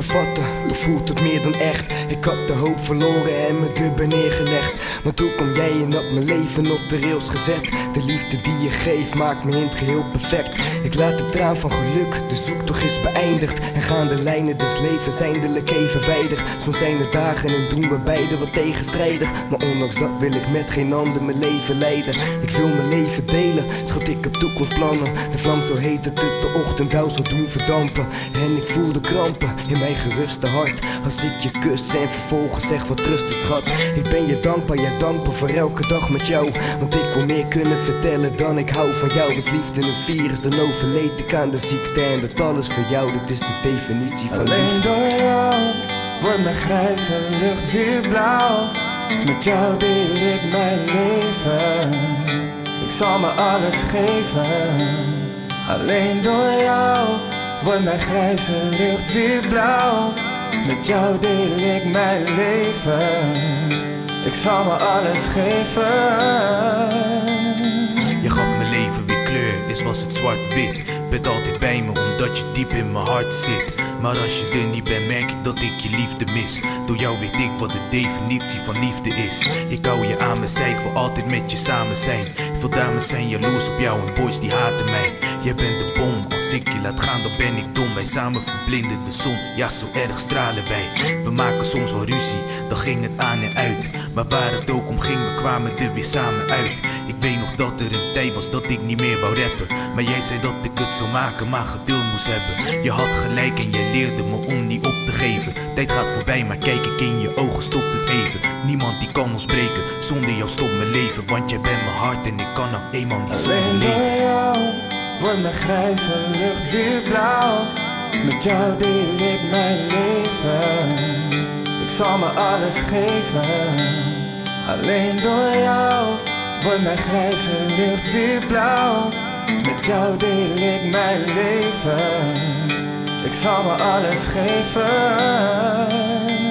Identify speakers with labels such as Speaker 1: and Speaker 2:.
Speaker 1: bevatten, toch voelt het meer dan echt. Ik had de hoop verloren en me dubber neergelegd. Maar toen kwam jij en had mijn leven op de rails gezet. De liefde die je geeft maakt me in het geheel perfect. Ik laat de traan van geluk, de zoektocht is beëindigd. En gaan de lijnen des levens eindelijk evenwijdig. Soms zijn er dagen en doen we beiden wat tegenstrijdig. Maar ondanks dat wil ik met geen ander mijn leven leiden. Ik wil mijn leven delen, schat ik heb toekomstplannen. De vlam zo heet dat het de ochtenddauw zal doen verdampen. En ik voel de krampen in mijn geruste hart. Als ik je kus en vervolgens zeg wat rusten schat. Ik ben je dankbaar, ja dankbaar voor elke dag met jou. Want ik wil meer kunnen vertellen dan ik hou van jou. Als liefde een virus, dan overleed ik aan de ziekte. En dat alles voor jou, dat is de definitie van liefde.
Speaker 2: Alleen door jou wordt mijn grijze lucht weer blauw. Met jou deel ik mijn leven. Ik zal me alles geven. Alleen door jou wordt mijn grijze lucht weer blauw. Met jou deel ik mijn leven. Ik zal me alles geven.
Speaker 3: Je gaf mijn leven weer kleur, eens was het zwart-wit. Bent altijd bij me omdat je diep in mijn hart zit. Maar als je er niet bent merk ik dat ik je liefde mis. Door jou weet ik wat de definitie van liefde is. Ik hou je aan mijn zij, ik wil altijd met je samen zijn. Veel dames zijn jaloers op jou en boys die haten mij. Jij bent de bom, als ik je laat gaan dan ben ik dom. Wij samen verblinden de zon, ja zo erg stralen wij. We maken soms wel ruzie, dan ging het aan en uit. Maar waar het ook om ging, we kwamen er weer samen uit. Ik weet nog dat er een tijd was dat ik niet meer wou rappen. Maar jij zei dat ik het zou maken, maar geduld moest hebben. Je had gelijk en je leerde me om niet op te geven. Tijd gaat voorbij, maar kijk ik in je ogen, stopt het even. Niemand die kan ons breken, zonder jou stopt mijn leven. Want jij bent mijn hart en ik kan nou eenmaal niet zonder leven.
Speaker 2: Alleen door jou wordt mijn grijze lucht weer blauw. Met jou deel ik mijn leven. Ik zal me alles geven. Alleen door jou wordt mijn grijze lucht weer blauw. Met jou deel ik mijn leven. Ik zal me alles geven.